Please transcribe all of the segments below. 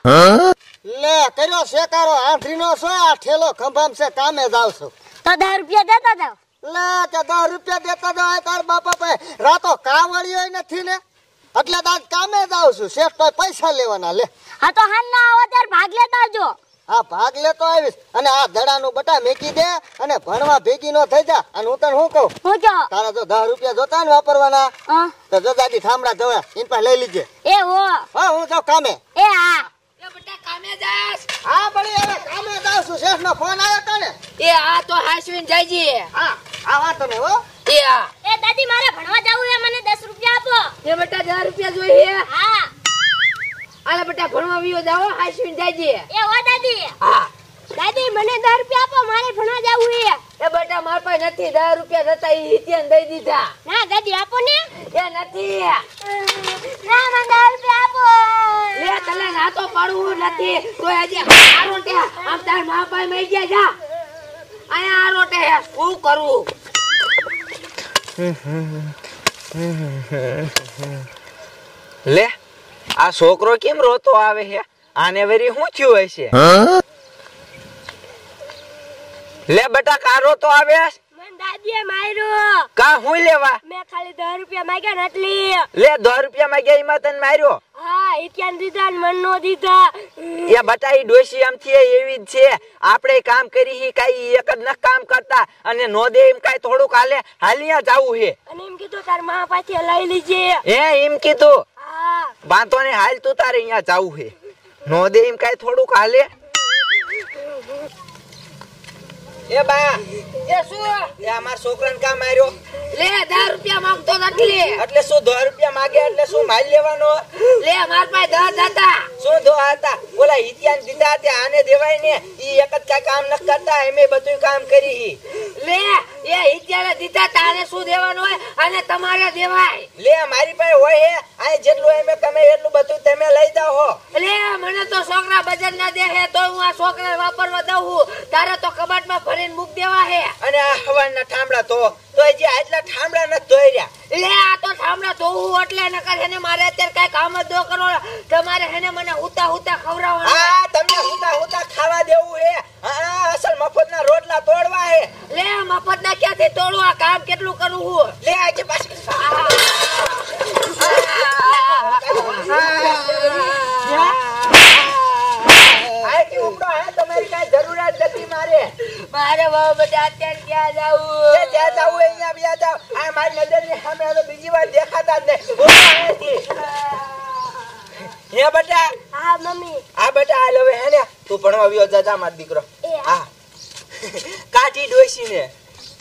લે કર્યો શેકારો આંધરીનો છો આ ઠેલો ખંભામ છે કામે જાવ છો તો 10 રૂપિયા દેતા જાવ લે તે 10 રૂપિયા દેતા જાવ તાર બાપા પાસે રાતો કાવળીઓ નથી ને એટલે તાર કામે જાવ છું શેઠ તો પૈસા લેવાના લે હા તો હાલ ના આવો ત્યારે ભાગ લેતા આવજો હા ભાગ લેતો આવીશ અને આ ધડાનું બટા મેકી દે અને ભણવા ભેગી નો થઈ જા અને હું તને શું કહું હું કહો તારા જો 10 રૂપિયા જોતા ને વાપરવાના તો જોતાથી થાંભલા ધોવા ઇન પાસે લઈ લીજે એ હો હા હું જાઉં કામે એ હા એ બેટા કામે જાસ હા બળી હવે કામે જાઉં છું શેઠ નો ફોન આવ્યો તને એ આ તો હાસવીન જાયજી હા આવા તમે હો એ આ એ દાદી મારે ભણવા જાવું છે મને 10 રૂપિયા આપો એ બેટા 10 રૂપિયા જોઈએ હા આલે બેટા ભણવા વિયો જાવો હાસવીન જાયજી એ હો દાદી હા દાદી મને 10 રૂપિયા આપો મારે ભણવા જાવું છે એ બેટા માર પાસે નથી 10 રૂપિયા હતા ઈ હિતિયાને દઈ દીધા ના દાદી આપો ને એ નથી ના મને 10 રૂપિયા આપો લે તલે ના તો પાડવું નથી તો આજે આરોટે આમ તાર મા પાસે મઈ ગયા જા આયા આરોટે શું કરું લે આ છોકરો કેમ રોતો આવે છે આને વેરી શું થયું હશે લે બેટા કા રોતો આવે મને દાદીએ માર્યો કા હું લેવા મેં ખાલી 10 રૂપિયા માંગ્યા નટલી લે 10 રૂપિયા માં ગયા એમાં તને માર્યો હા ઈત્યાન દીધા ને મન નો દીધા એ બટા ઈ ડોશી આમ થી એવી જ છે આપણે કામ કરી હી કાઈ એક જ ન કામ કરતા અને નો દે એમ કાઈ થોડુંક હાલિયા જાવું હે અને એમ કીધું તાર માં પાસે લઈ લીજે હે એમ કીધું હા બાંધો ને હાલ તું તારે અહીંયા જાવું હે નો દે એમ કાઈ થોડુંક હાલે એ બા એ શું એ અમાર છોકરાને કા માર્યો લે 10 રૂપિયા માંગતો નથી એટલે શું 10 રૂપિયા માંગે એટલે શું માલ લેવાનો લે માર પાસે 10 હતા શું દો હતા ઓલા હિતિયાન દીધા તે આને દેવાય ને ઈ એક જ કાઈ કામ ન કરતા એમે બધું કામ કરી લે એ હિતિયાને દીધા તારે શું દેવાનું હોય અને તમારે દેવાય લે મારી પાસે હોય હે આ જેટલું એમે તમે એટલું બધું તમે લઈ જાવ હો લે મને તો છોકરા બજાર ના દે હે તો હું આ છોકરા વાપરવા દઉં તારે તો કબાટમાં ભરીને મૂક દેવા હે અને આ હવાના ઠામડા તો જે આટલા ઠામડા ન ધોર્યા લે આ તો ઠામડા ધોવું એટલે ન કરે ને મારે અત્યારે કઈ કામ જ ન કરો તમારે હેને મને હુતા હુતા ખવરાવવાનું હા તમને હુતા હુતા ખાવા દેવું હે હા અસલ મફતના રોટલા તોડવા હે લે મફતના ક્યાંથી તોડું આ કામ કેટલું કરું હું લે આજે પાછી તમારી કઈ જરૂરત નથી મારે બહુ બધા અત્યારે ક્યાં જાવું ત્યાં જાવું અહીંયા બી જાવ આ મારી નજરની સામે હવે બીજી વાર દેખાતા જ નહીં હે બેટા હા મમ્મી આ બેટા હાલ હવે હે ને તું ભણવા વિયો જા માર દીકરો હા કાઠી ડોસી ને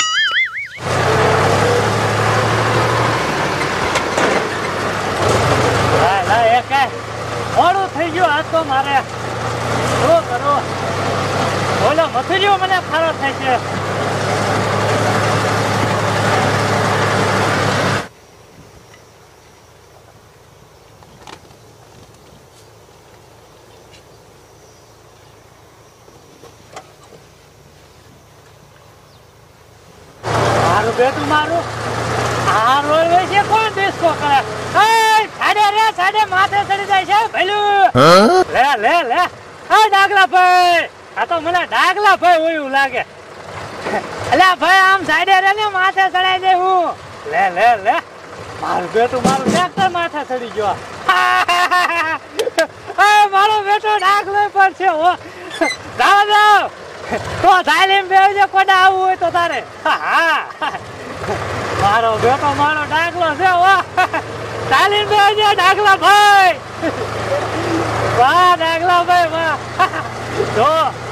મોડું થઈ ગયું આજ તો મારે શું કરો બોલો મથુરીઓ મને ખારો થાય છે મારું બેટું મારું આ રોય છે કોણ દેશકો કરે સાડે માથે ચડી જાય છે ભેલું લે લે લે આ ડાગલા ભાઈ આ તો મને ડાગલા ભાઈ ઓયું લાગે અલ્યા ભાઈ આમ સાડે રે ને માથે ચડાઈ દે હું લે લે લે મારું બેટું મારું ટ્રેક્ટર માથે ચડી ગયો મારો બેટો ડાગલો પર છે હો જાવ જાવ તો તાલીમ બેવજે કોડા આવું હોય તો તારે હા મારો બેટો મારો ડાગલો છે હો તાલીમ બેવજે ડાગલા ભાઈ વાહ ડાગલા ભાઈ વાહ જો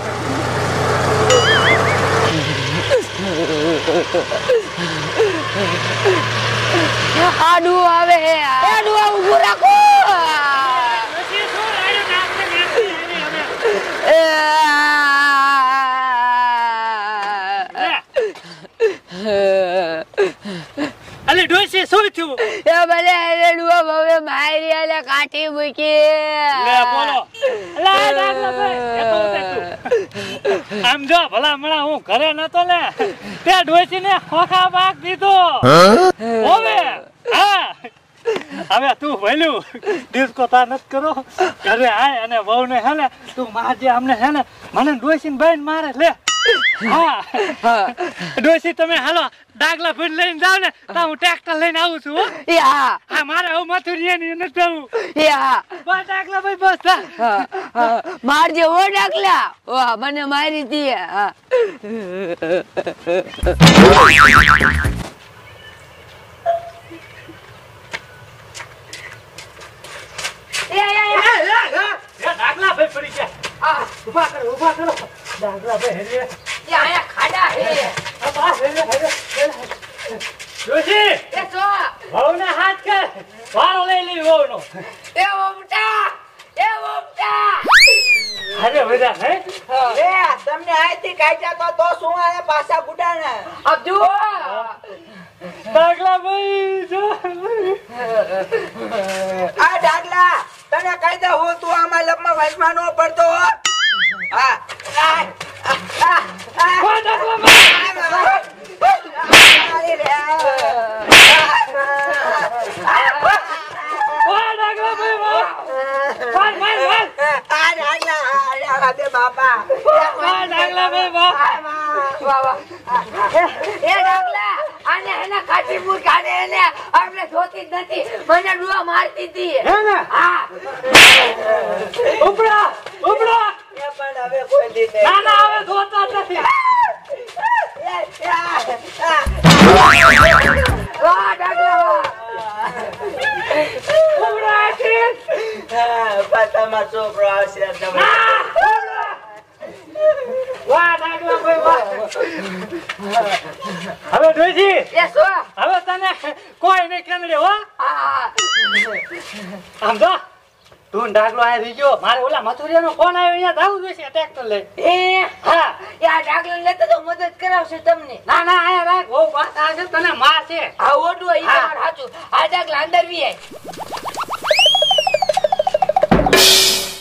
આડું આવે આડું ઊભું રાખો અલે ડોસી શું થયું એ ભલે રેડુઓ હવે મારી આલે કાઠી મૂકી લે બોલો લે ડાગલા ભાઈ એ તો તું આમ જો ભલા મણા હું ઘરે નતો ને તે ડોસી ને ખોખા ભાગ દીધો હવે હા હવે તું ભઈલું ડિસ્કો તા નત કરો ઘરે આય અને વહુ ને હે ને તું માજે અમને હે ને મને ડોસીને બાઈને મારે લે હા ડોસી તમે હાલો ડાગલા ફૂટ લઈને જાવ ને તો હું ટ્રેક્ટર લઈને આવું છું હો એ હા હા મારે હું મથુરિયા ની નથી જવું એ હા બસ ડાગલા ભાઈ બસ થા મારજે ઓ ડાકલા વાહ મને મારી દી હા ડાગલા ભાઈ પડી ગયા ઉભા કરો ડાગલા ભાઈ હેરે આયા ખાડા હે ડોસી એ સો વહુને હાથ કર વારો લઈ લી વહુનો એ ઓમટા અરે બધા હે લે તમને આયથી કાઢ્યા તો શું આયા પાછા ગુડાના અબ જુઓ ડાગલા ભાઈ જો આ ડાગલા તને કહી દે હું તું આમાં લપમાં વાંચમાં નો પડતો હો હા ઓ ડાગલા ભાઈ ઓ ડાગલા ભાઈ માર બાપા ડાગલા ભાઈ વાહ એ ડાકલા આને એના કાઠીપુર કાઢે એને આપણે જોતી જ નથી મને ડુઆ મારતી હતી હે ને હા ઉપડા એ પણ હવે કોઈ દી નહીં. ના ના હવે જોતા જ નથી વાહ ડાકલા ઉપડા છે હા, પણ તમારો છોકરો આવશે તમે વાહ ડાગલા ભાઈ વાહ હવે ડોસી એ સો હવે તને કોઈ નહીં કેનડે હો હા આમ તો તું ડાગલો આ રીજો મારે ઓલા મથુરિયાનો ફોન આવ્યો અહીંયા જાવું જોઈશે ટ્રેક્ટર લઈ એ હા યા ડાકલા લેતો તો મદદ કરાવશે તમને ના ના આયા રાખ બહુ વાત આ છે તને માર છે આ ઓડું ઈ તમાર સાચું આ ડાકલા અંદર વી આય